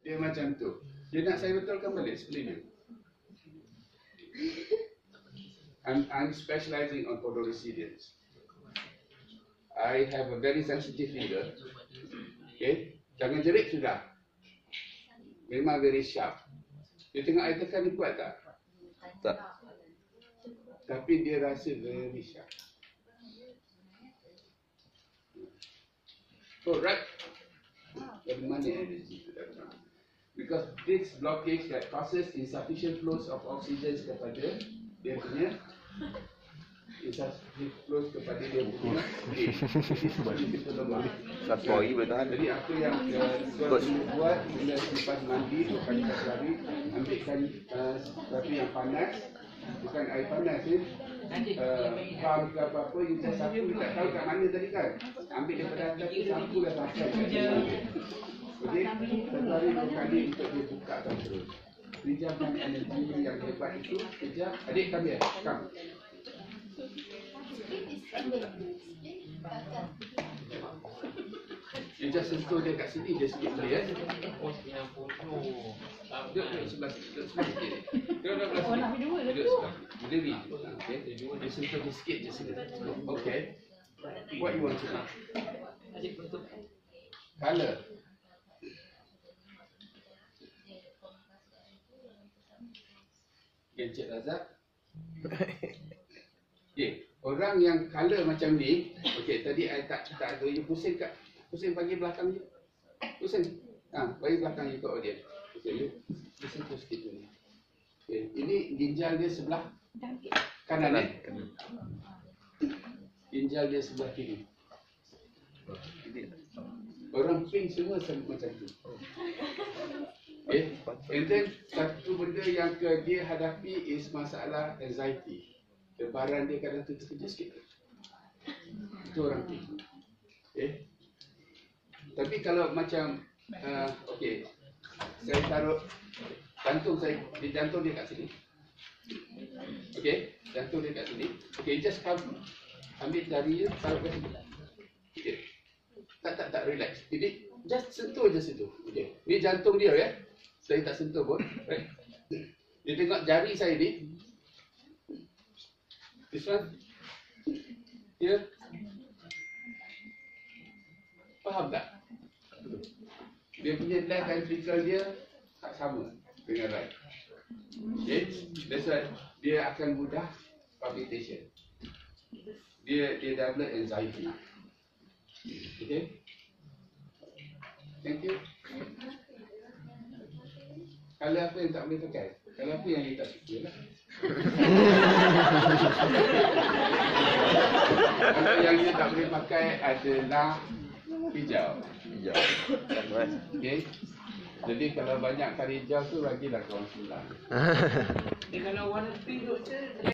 Dia macam tu. Dia nak saya betulkan balik spleen dia. I'm specializing on photoresidence. I have a very sensitive finger. Okay, jangan jerit sudah. Memang very sharp. Dia tengok air tekan ni kuat tak? Tak. Tapi dia rasa very sharp. So right, dari mana energi itu datang? Because this blockage that causes insufficient flows of oxygen kepada dia punya insufficient flows kepada dia punya sebab kita lemah. Satu hari bertahan. Jadi apa yang tuan buat bila selepas mandi bukan lari, ambilkan sesuatu yang panas, bukan air panas ni. Pam ke apa-apa, you just sapu, tak tahu kat mana tadi kan. Ambil daripada atas tu, sapu dah sampai kat mana. Okey, satu hari 2 kali untuk dia buka kan terus. Pinjamkan energi yang hebat itu, kejap. Adik, come here, come. You just sentuh dia kat sini, dia sikit boleh ya. Duduk sebelah sikit. Duduk sebelah sikit. Duduk sebelah. Boleh ni. Okay. Dia sentuh dia sikit je sini. Okay. What you want to do? Color. Encik Razak. Okay. Orang yang color macam ni, okay, tadi I tak ada, you pusing bagi belakang je. Pusing. Bagi belakang je kat dia. Okay, you sentuh sikit ni. Okay, ini ginjal dia sebelah kanan eh? Ginjal dia sebelah kiri. Orang pink semua sama macam tu. Okay, and then satu benda yang dia hadapi is masalah anxiety. Lebaran dia kadang terkejut sikit. Itu orang pink. Okay. Tapi kalau macam okey, saya taruh jantung dia kat sini. Okey, jantung dia kat sini. Okey, just ambil jari dia, taruh kat sini. Okey. Tak relax. Jadi just sentuh je situ. Okey. Ni jantung dia ya. Saya tak sentuh pun. Right? Dia tengok jari saya ni. This one. Here. Faham tak? Dia punya left ventricle dia tak sama dengan right. Okay, that's why dia akan mudah palpitation. Dia develop anxiety. Okay. Thank you. Kalau apa yang tak boleh pakai? Kalau apa yang dia tak suka lah. Kalau yang dia tak boleh pakai adalah hijau. Okay. Jadi kalau banyak kali hijau tu bagilah kawan sembilan. Kalau warna pink tu